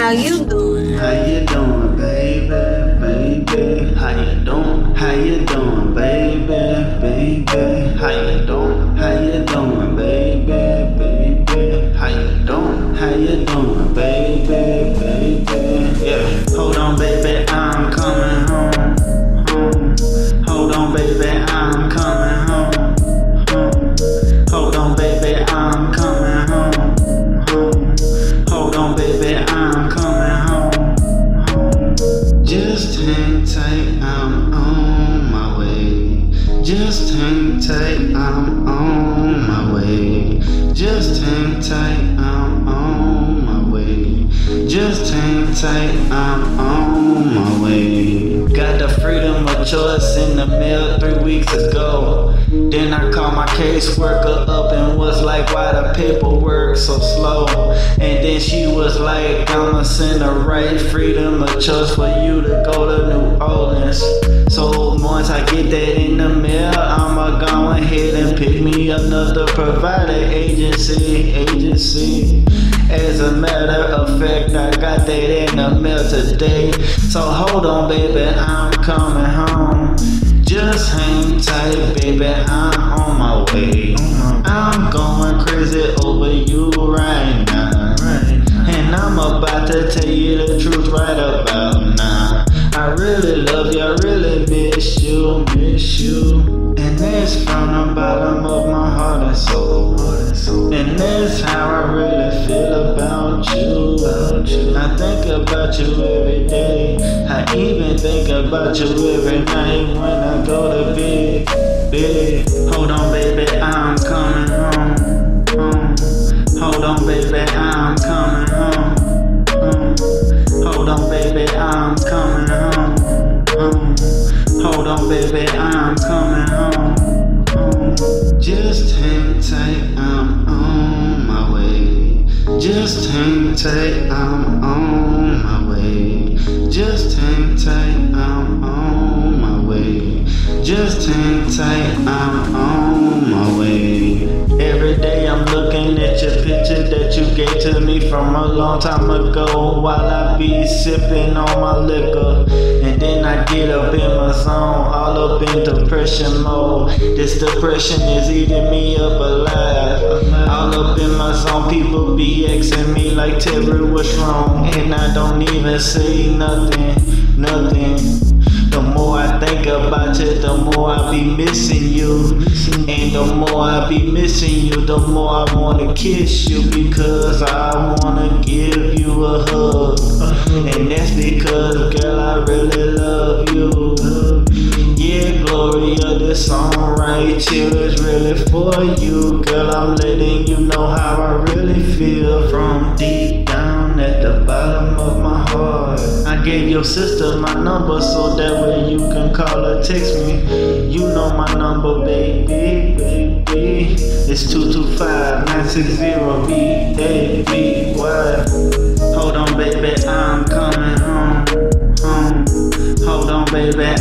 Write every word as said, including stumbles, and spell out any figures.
How you doing? How you doing, baby, baby? How you doing? How you doing, baby, baby? How you doing? How you doing, baby, baby? How you doing? How you doing, baby, baby? Yeah. Hold on, baby, I'm coming home, home. Hold on, baby, I'm coming home, home. Hold on, baby, I'm coming home, home. Hold on, baby, I'm coming home, home. Just hang tight, I'm on my way. Just hang tight, I'm on my way. Just hang tight, I'm on my way. Just hang tight, I'm on my way. Got the freedom of choice in the mail three weeks ago. Then I called my caseworker up and was like, why the paperwork so slow? And then she was like, I'ma send the right freedom of choice for you to go to New Orleans. So once I get that in the mail, I'ma go ahead and pick me another provider agency, agency. As a matter of fact, I got that in the mail today. So hold on, baby, I'm coming home. Just hang tight, baby, I'm on my way. I'm going crazy over you right now. And I'm about to tell you the truth right about now. I really love you, I really miss you, miss you. And that's from the bottom of my heart and soul. And that's how I really feel about you. I think about you every day. I even think about you every night when I go to bed, bed. Hold on, baby, I'm coming home, home. Hold on, baby, I'm coming home, home. Hold on, baby, I'm coming home, home. Hold on, baby, I'm coming home, home. Just hang tight, I'm on my way. Just hang tight, I'm on my way. Just hang tight, I'm on my way. Just hang tight, I'm on my way. Every day I'm looking at your picture that you gave to me from a long time ago, while I be sipping on my liquor. And then I get up in my zone, all up in depression mode. This depression is eating me up alive. All up in my zone, people be asking me like, Terry, what's wrong? And I don't even say nothing, nothing. The more I think about you, the more I be missing you. And the more I be missing you, the more I wanna kiss you, because I wanna give you a hug. And that's because, girl, I really love you. Yeah, Gloria, this song right here is really for you. Girl, I'm letting you know how I really feel from deep down at the bottom of my heart. I gave your sister my number so that way you can call or text me. You know my number, baby, baby. It's two two five, nine six zero, B A B Y. Hold on, baby, I'm coming home, home. Hold on, baby,